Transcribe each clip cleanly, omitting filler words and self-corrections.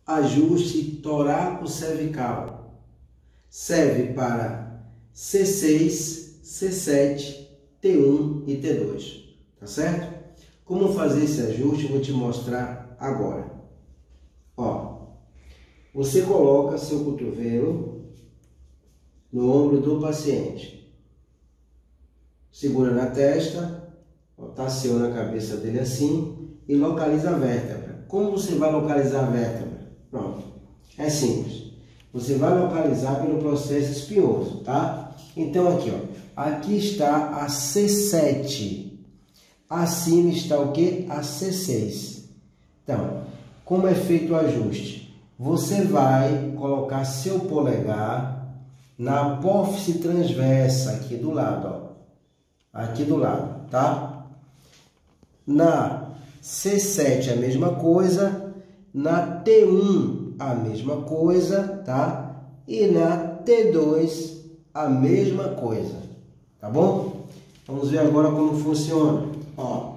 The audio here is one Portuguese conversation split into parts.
ajuste toraco-cervical. Serve para C6, C7, T1 e T2, tá certo? Como fazer esse ajuste eu vou te mostrar agora. Ó, você coloca seu cotovelo no ombro do paciente, segura na testa, rotaciona a cabeça dele assim e localiza a vértebra. Como você vai localizar a vértebra? Pronto, é simples. Você vai localizar pelo processo espinhoso, tá? Então aqui, ó, aqui está a C7. Acima está o que? A C6. Então, como é feito o ajuste? Você vai colocar seu polegar na apófise transversa, aqui do lado, ó. Aqui do lado, tá? Na C7 a mesma coisa, na T1 a mesma coisa, tá? E na T2 a mesma coisa, tá bom? Vamos ver agora como funciona. Ó,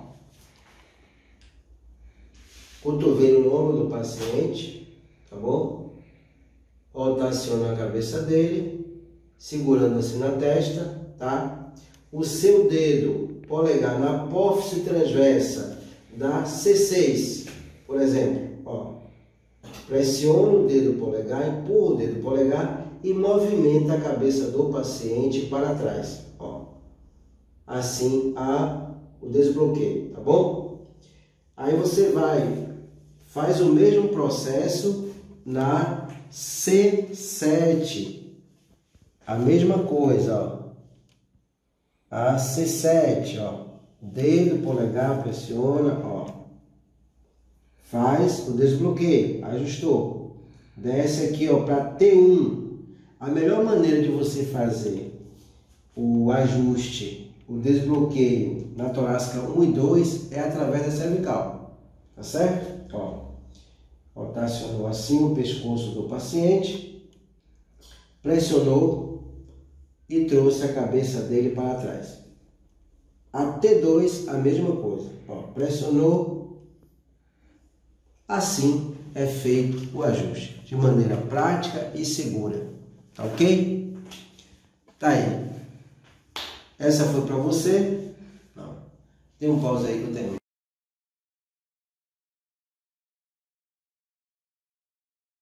cotovelo no ombro do paciente, tá bom? Rotaciona a cabeça dele, segurando assim na testa, tá? O seu dedo polegar na apófise transversa da C6, por exemplo, ó. Pressiona o dedo polegar, empurra o dedo polegar e movimenta a cabeça do paciente para trás, ó. Assim o desbloqueio, tá bom? Aí você faz o mesmo processo na C7, a mesma coisa, ó. A C7, ó, dedo polegar, pressiona, ó, faz o desbloqueio, ajustou, desce aqui, ó, para T1. A melhor maneira de você fazer o ajuste, o desbloqueio na torácica 1 e 2 é através da cervical, tá certo? Ó, rotacionou assim o pescoço do paciente, pressionou e trouxe a cabeça dele para trás. A T2 a mesma coisa, ó, pressionou, assim é feito o ajuste de maneira prática e segura, tá ok? Tá aí. Essa foi para você? Não. Tem um pause aí que eu tenho.